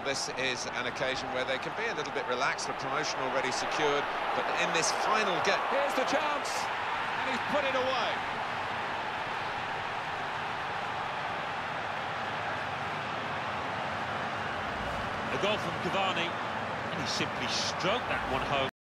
this is an occasion where they can be a little bit relaxed, a promotion already secured, but in this final game... Here's the chance, and he's put it away. A goal from Cavani, and he simply stroked that one home.